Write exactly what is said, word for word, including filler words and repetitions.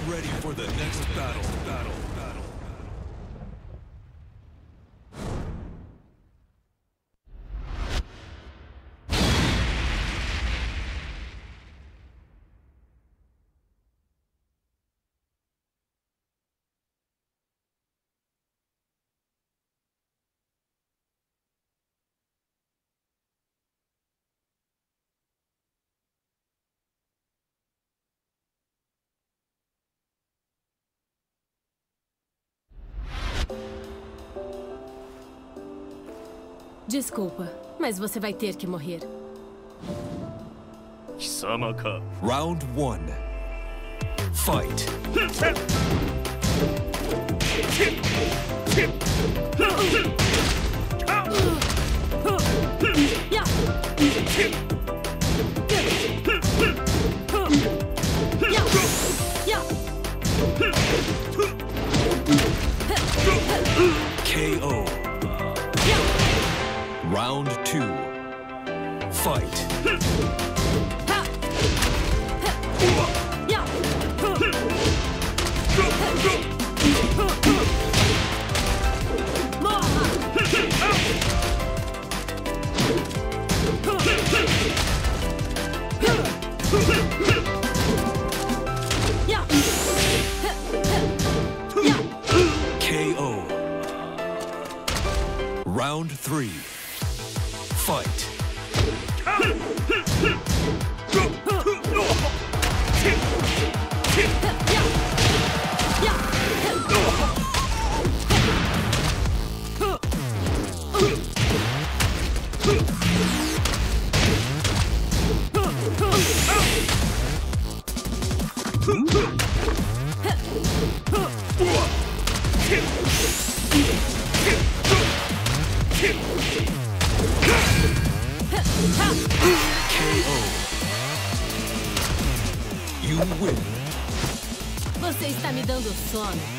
ready for the next battle. Battle. Battle. Desculpa, mas você vai ter que morrer. Round one. Fight. K O. Round two. Fight. K O. Round three. Fight. Você está me dando sono.